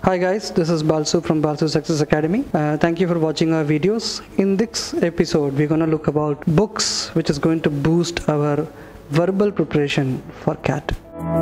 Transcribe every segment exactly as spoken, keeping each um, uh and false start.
Hi guys, this is Balsu from Balsu Success Academy. Uh, thank you for watching our videos. In this episode, we're going to look about books which is going to boost our verbal preparation for C A T.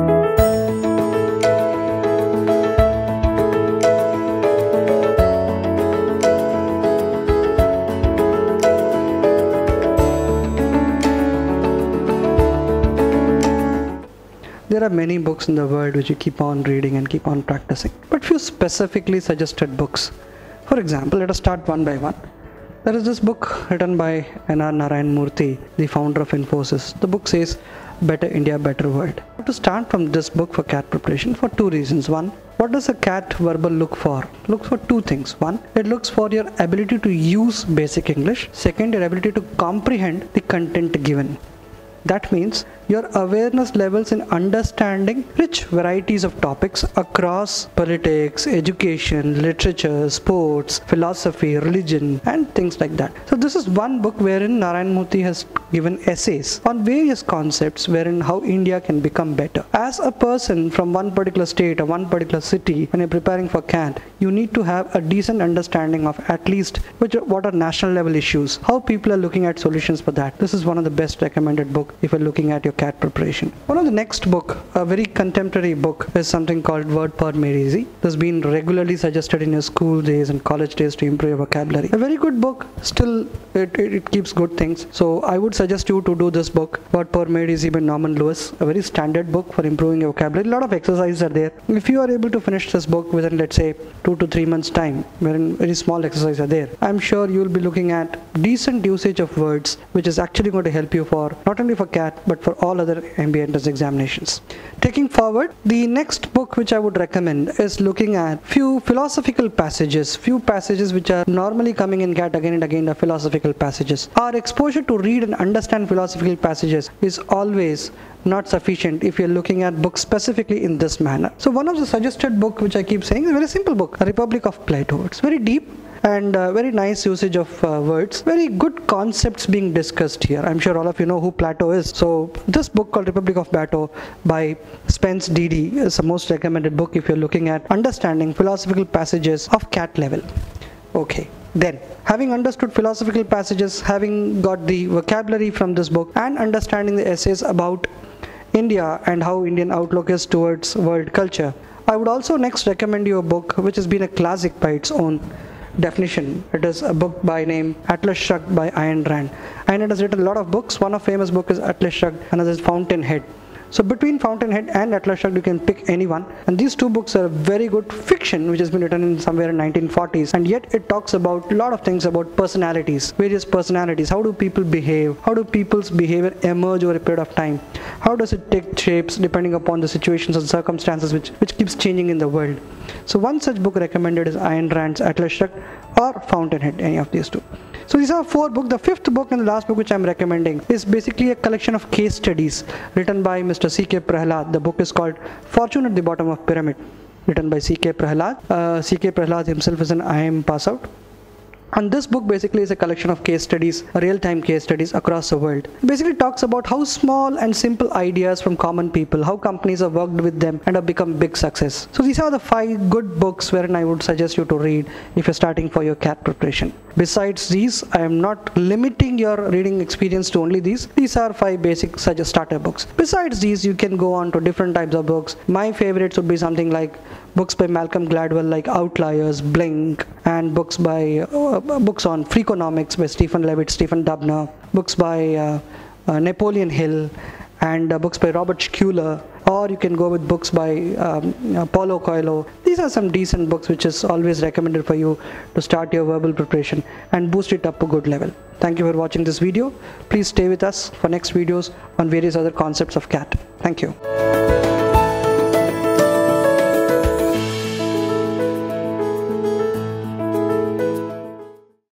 There are many books in the world which you keep on reading and keep on practicing, but few specifically suggested books. For example, let us start one by one. There is this book written by N R Narayan Murthy, the founder of Infosys. The book says, Better India, Better World. I have to start from this book for C A T preparation for two reasons. One, what does a C A T verbal look for? Looks for two things. One, it looks for your ability to use basic English. Second, your ability to comprehend the content given. That means your awareness levels in understanding rich varieties of topics across politics, education, literature, sports, philosophy, religion, and things like that. So this is one book wherein Narayan Murthy has given essays on various concepts wherein how India can become better. As a person from one particular state or one particular city, when you're preparing for C A T, you need to have a decent understanding of at least which what are national level issues, how people are looking at solutions for that. This is one of the best recommended book if you're looking at your C A T preparation. One of the next book, a very contemporary book, is something called Word Power Made Easy. This has been regularly suggested in your school days and college days to improve your vocabulary. A very good book, still it, it, it keeps good things. So I would suggest you to do this book, Word Power Made Easy by Norman Lewis, a very standard book for improving your vocabulary. A lot of exercises are there. If you are able to finish this book within, let's say, two to three months time, wherein very small exercises are there, I'm sure you will be looking at decent usage of words, which is actually going to help you for not only for C A T but for all other M B A entrance examinations. Taking forward, the next book which I would recommend is looking at few philosophical passages, few passages which are normally coming in C A T again and again are philosophical passages. Our exposure to read and understand philosophical passages is always not sufficient if you're looking at books specifically in this manner. So one of the suggested book which I keep saying is a very simple book, A Republic of Plato. It's very deep and uh, very nice usage of uh, words, very good concepts being discussed here. I'm sure all of you know who Plato is. So this book called Republic of Plato by Spence D D is the most recommended book if you're looking at understanding philosophical passages of C A T level. Okay, then having understood philosophical passages, having got the vocabulary from this book and understanding the essays about India and how Indian outlook is towards world culture, I would also next recommend you a book which has been a classic by its own definition. It is a book by name Atlas Shrugged by Ayn Rand. Ayn Rand has written a lot of books. One of famous book is Atlas Shrugged, another is Fountainhead. So between Fountainhead and Atlas Shrugged you can pick any one, and these two books are very good fiction which has been written in somewhere in nineteen forties, and yet it talks about a lot of things about personalities, various personalities. How do people behave? How do people's behavior emerge over a period of time? How does it take shapes depending upon the situations and circumstances which, which keeps changing in the world? So one such book recommended is Ayn Rand's Atlas Shrugged or Fountainhead, any of these two. So these are four books. The fifth book and the last book which I am recommending is basically a collection of case studies written by Mister C K Prahalad. The book is called Fortune at the Bottom of Pyramid, written by C K Prahalad. Uh, C K Prahalad himself is an I I M pass out. And this book basically is a collection of case studies, real-time case studies across the world. It basically talks about how small and simple ideas from common people, how companies have worked with them and have become big success. So these are the five good books wherein I would suggest you to read if you're starting for your C A T preparation. Besides these, I am not limiting your reading experience to only these. These are five basic such starter books. Besides these, you can go on to different types of books. My favorites would be something like books by Malcolm Gladwell like Outliers, Blink, and books by uh, books on Freakonomics by Stephen Levitt, Stephen Dubner, books by uh, uh, Napoleon Hill, and uh, books by Robert Schuller, or you can go with books by um, uh, Paulo Coelho. These are some decent books which is always recommended for you to start your verbal preparation and boost it up to a good level. Thank you for watching this video. Please stay with us for next videos on various other concepts of C A T. Thank you.